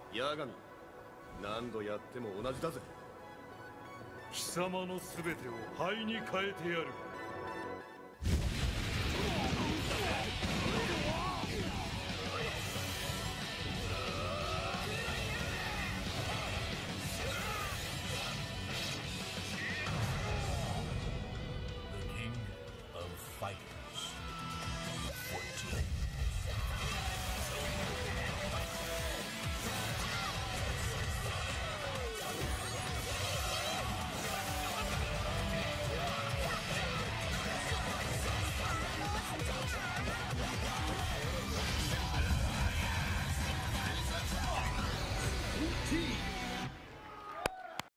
ヤガミ、何度やっても同じだぜ。 貴様の全てを灰に変えてやる。 The King of Fight.